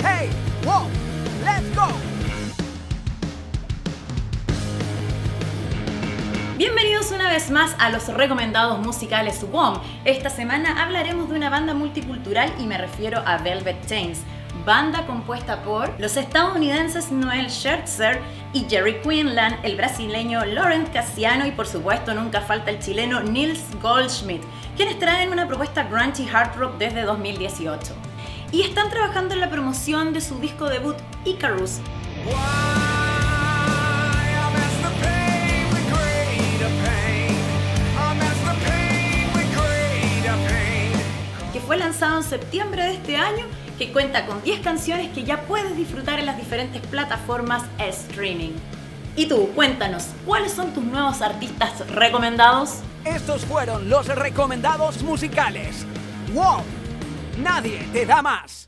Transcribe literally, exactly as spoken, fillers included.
Hey, wow, let's go. Bienvenidos una vez más a los recomendados musicales W O M. Esta semana hablaremos de una banda multicultural y me refiero a Velvet Chains, banda compuesta por los estadounidenses Noel Scherzer y Jerry Quinlan, el brasileño Laurent Cassiano y por supuesto nunca falta el chileno Nils Goldschmidt, quienes traen una propuesta grunge y hard rock desde dos mil dieciocho. Y están trabajando en la promoción de su disco debut Icarus, que fue lanzado en septiembre de este año, que cuenta con diez canciones que ya puedes disfrutar en las diferentes plataformas streaming. Y tú, cuéntanos, ¿cuáles son tus nuevos artistas recomendados? Estos fueron los recomendados musicales. Wow, nadie te da más.